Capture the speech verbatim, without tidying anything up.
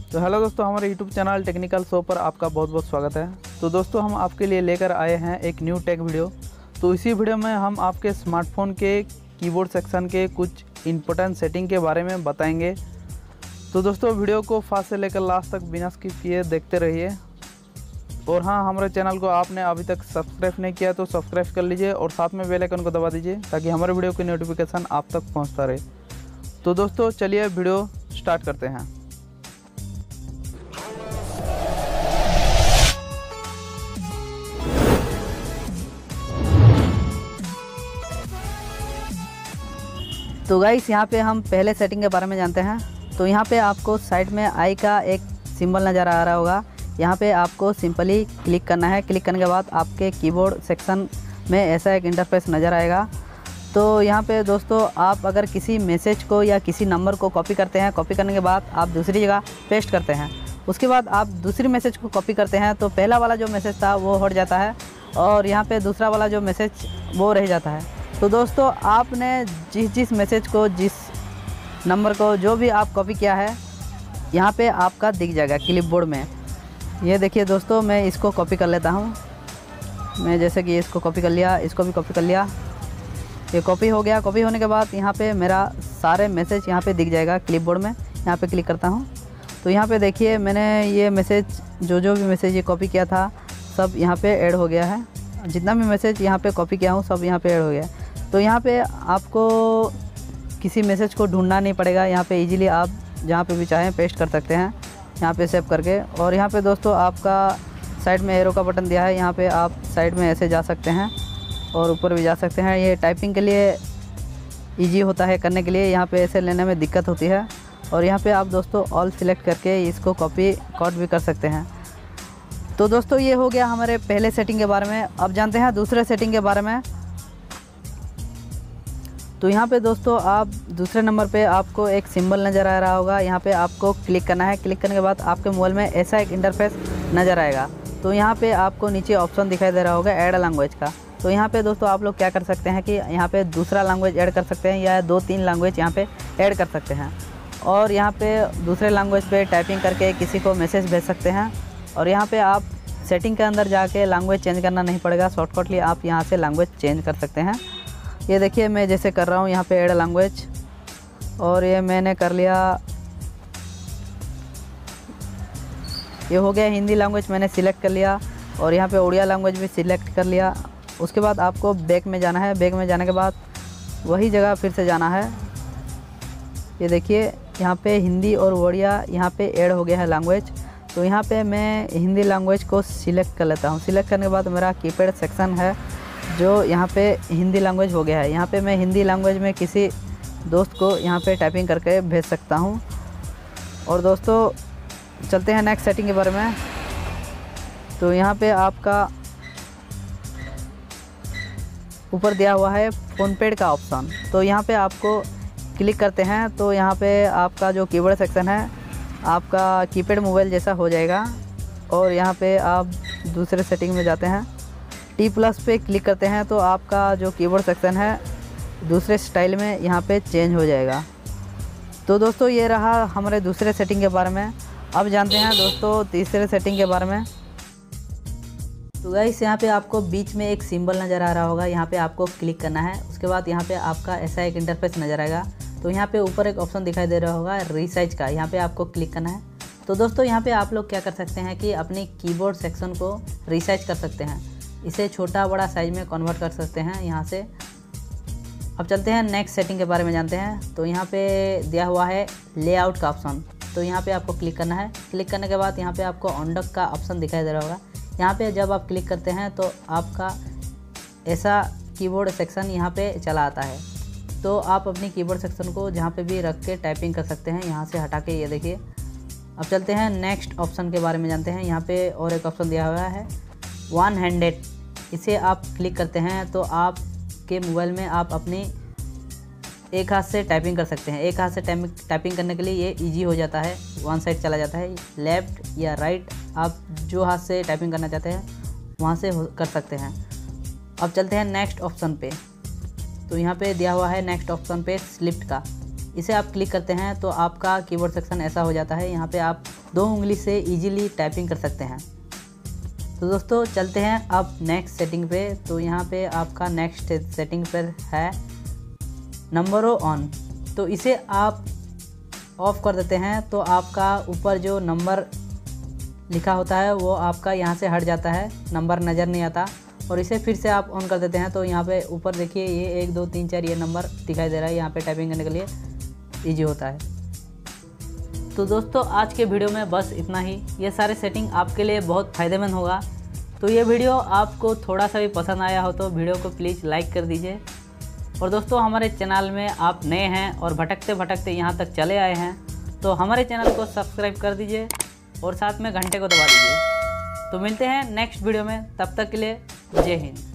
तो हेलो दोस्तों, हमारे यूट्यूब चैनल टेक्निकल शो पर आपका बहुत बहुत स्वागत है। तो दोस्तों, हम आपके लिए लेकर आए हैं एक न्यू टेक वीडियो। तो इसी वीडियो में हम आपके स्मार्टफोन के कीबोर्ड सेक्शन के कुछ इंपॉर्टेंट सेटिंग के बारे में बताएंगे। तो दोस्तों, वीडियो को फास्ट से लेकर लास्ट तक बिना स्किप किए देखते रहिए। और हाँ, हमारे चैनल को आपने अभी तक सब्सक्राइब नहीं किया तो सब्सक्राइब कर लीजिए और साथ में बेल आइकन को दबा दीजिए ताकि हमारे वीडियो की नोटिफिकेशन आप तक पहुँचता रहे। तो दोस्तों, चलिए वीडियो स्टार्ट करते हैं। तो गाइस, यहाँ पे हम पहले सेटिंग के बारे में जानते हैं। तो यहाँ पे आपको साइड में आई का एक सिंबल नज़र आ रहा होगा। यहाँ पे आपको सिंपली क्लिक करना है। क्लिक करने के बाद आपके कीबोर्ड सेक्शन में ऐसा एक इंटरफेस नज़र आएगा। तो यहाँ पे दोस्तों, आप अगर किसी मैसेज को या किसी नंबर को कॉपी करते हैं, कॉपी करने के बाद आप दूसरी जगह पेस्ट करते हैं, उसके बाद आप दूसरी मैसेज को कॉपी करते हैं तो पहला वाला जो मैसेज था वो हट जाता है और यहाँ पे दूसरा वाला जो मैसेज वो रह जाता है। तो दोस्तों, आपने जिस जिस मैसेज को, जिस नंबर को, जो भी आप कॉपी किया है, यहाँ पे आपका दिख जाएगा क्लिपबोर्ड में। ये देखिए दोस्तों, मैं इसको कॉपी कर लेता हूँ। मैं जैसे कि इसको कॉपी कर लिया, इसको भी कॉपी कर लिया। ये कॉपी हो गया। कॉपी होने के बाद यहाँ पे मेरा सारे मैसेज यहाँ पे दिख जाएगा क्लिपबोर्ड में। यहाँ पे क्लिक करता हूँ तो यहाँ पे देखिए, मैंने ये मैसेज, जो जो भी मैसेज ये कॉपी किया था, सब यहाँ पे ऐड हो गया है। जितना भी मैसेज यहाँ पे कॉपी किया हूँ सब यहाँ पे ऐड हो गया। तो यहाँ पे आपको किसी मैसेज को ढूंढना नहीं पड़ेगा। यहाँ पे इजीली आप जहाँ पे भी चाहें पेस्ट कर सकते हैं, यहाँ पे सेव करके। और यहाँ पे दोस्तों, आपका साइड में एरो का बटन दिया है। यहाँ पे आप साइड में ऐसे जा सकते हैं और ऊपर भी जा सकते हैं। ये टाइपिंग के लिए इजी होता है करने के लिए। यहाँ पे ऐसे लेने में दिक्कत होती है। और यहाँ पे आप दोस्तों ऑल सिलेक्ट करके इसको कॉपी कट भी कर सकते हैं। तो दोस्तों, ये हो गया हमारे पहले सेटिंग के बारे में। अब जानते हैं दूसरे सेटिंग के बारे में। तो यहाँ पे दोस्तों, आप दूसरे नंबर पे आपको एक सिंबल नज़र आ रहा होगा। यहाँ पे आपको क्लिक करना है। क्लिक करने के बाद आपके मोबाइल में ऐसा एक इंटरफेस नज़र आएगा। तो यहाँ पे आपको नीचे ऑप्शन दिखाई दे रहा होगा ऐड लैंग्वेज का। तो यहाँ पे दोस्तों, आप लोग क्या कर सकते हैं कि यहाँ पे दूसरा लैंग्वेज ऐड कर सकते हैं या दो तीन लैंग्वेज यहाँ पे ऐड कर सकते हैं। और यहाँ पे दूसरे लैंग्वेज पे टाइपिंग करके किसी को मैसेज भेज सकते हैं। और यहाँ पे आप सेटिंग के अंदर जाके लैंग्वेज चेंज करना नहीं पड़ेगा। शॉर्टकटली आप यहाँ से लैंग्वेज चेंज कर सकते हैं। ये देखिए, मैं जैसे कर रहा हूँ यहाँ पे ऐड लैंग्वेज, और ये मैंने कर लिया। ये हो गया हिंदी लैंग्वेज, मैंने सिलेक्ट कर लिया। और यहाँ पे उड़िया लैंग्वेज भी सिलेक्ट कर लिया। उसके बाद आपको बैक में जाना है। बैक में जाने के बाद वही जगह फिर से जाना है। ये देखिए, यहाँ पे हिंदी और उड़िया यहाँ पे ऐड हो गया है लैंग्वेज। तो यहाँ पे मैं हिंदी लैंग्वेज को सिलेक्ट कर लेता हूँ। सिलेक्ट करने के बाद मेरा कीपैड सेक्शन है जो यहाँ पे हिंदी लैंग्वेज हो गया है। यहाँ पे मैं हिंदी लैंग्वेज में किसी दोस्त को यहाँ पे टाइपिंग करके भेज सकता हूँ। और दोस्तों, चलते हैं नेक्स्ट सेटिंग के बारे में। तो यहाँ पे आपका ऊपर दिया हुआ है फ़ोनपे का ऑप्शन। तो यहाँ पे आपको क्लिक करते हैं तो यहाँ पे आपका जो कीबोर्ड सेक्शन है आपका कीपैड मोबाइल जैसा हो जाएगा। और यहाँ पे आप दूसरे सेटिंग में जाते हैं, टी प्लस पे क्लिक करते हैं तो आपका जो कीबोर्ड सेक्शन है दूसरे स्टाइल में यहाँ पे चेंज हो जाएगा। तो दोस्तों, ये रहा हमारे दूसरे सेटिंग के बारे में। अब जानते हैं दोस्तों तीसरे सेटिंग के बारे में। तो गाइस, यहाँ पे आपको बीच में एक सिंबल नज़र आ रहा होगा। यहाँ पे आपको क्लिक करना है। उसके बाद यहाँ पे आपका ऐसा एक इंटरफेस नज़र आएगा। तो यहाँ पे ऊपर एक ऑप्शन दिखाई दे रहा होगा रीसाइज का। यहाँ पे आपको क्लिक करना है। तो दोस्तों, यहाँ पे आप लोग क्या कर सकते हैं कि अपनी कीबोर्ड सेक्शन को रीसाइज कर सकते हैं। इसे छोटा बड़ा साइज में कन्वर्ट कर सकते हैं यहाँ से। अब चलते हैं नेक्स्ट सेटिंग के बारे में जानते हैं। तो यहाँ पे दिया हुआ है लेआउट का ऑप्शन। तो यहाँ पे आपको क्लिक करना है। क्लिक करने के बाद यहाँ पे आपको ऑनडक का ऑप्शन दिखाई दे रहा होगा। यहाँ पे जब आप क्लिक करते हैं तो आपका ऐसा कीबोर्ड सेक्शन यहाँ पे चला आता है। तो आप अपनी कीबोर्ड सेक्शन को जहाँ पे भी रख के टाइपिंग कर सकते हैं, यहाँ से हटा के। ये देखिए। अब चलते हैं नेक्स्ट ऑप्शन के बारे में जानते हैं। यहाँ पे और एक ऑप्शन दिया हुआ है वन हैंडेड। इसे आप क्लिक करते हैं तो आपके मोबाइल में आप अपनी एक हाथ से टाइपिंग कर सकते हैं। एक हाथ से टाइपिंग करने के लिए ये इजी हो जाता है, वन साइड चला जाता है। लेफ़्ट या राइट, आप जो हाथ से टाइपिंग करना चाहते हैं वहाँ से कर सकते हैं। अब चलते हैं नेक्स्ट ऑप्शन पे। तो यहाँ पे दिया हुआ है नेक्स्ट ऑप्शन पे स्लिप्ट का। इसे आप क्लिक करते हैं तो आपका कीबोर्ड सेक्शन ऐसा हो जाता है। यहाँ पे आप दो उंगली से इजीली टाइपिंग कर सकते हैं। तो दोस्तों चलते हैं अब नेक्स्ट सेटिंग पे। तो यहाँ पे आपका नेक्स्ट सेटिंग पर है नंबरों ऑन। तो इसे आप ऑफ़ कर देते हैं तो आपका ऊपर जो नंबर लिखा होता है वो आपका यहाँ से हट जाता है, नंबर नज़र नहीं आता। और इसे फिर से आप ऑन कर देते हैं तो यहाँ पे ऊपर देखिए ये एक दो तीन चार ये नंबर दिखाई दे रहा है। यहाँ पे टाइपिंग करने के लिए ईजी होता है। तो दोस्तों आज के वीडियो में बस इतना ही। ये सारे सेटिंग आपके लिए बहुत फ़ायदेमंद होगा। तो ये वीडियो आपको थोड़ा सा भी पसंद आया हो तो वीडियो को प्लीज़ लाइक कर दीजिए। और दोस्तों हमारे चैनल में आप नए हैं और भटकते भटकते यहाँ तक चले आए हैं तो हमारे चैनल को सब्सक्राइब कर दीजिए और साथ में घंटे को दबा दीजिए। तो मिलते हैं नेक्स्ट वीडियो में, तब तक के लिए जय हिंद।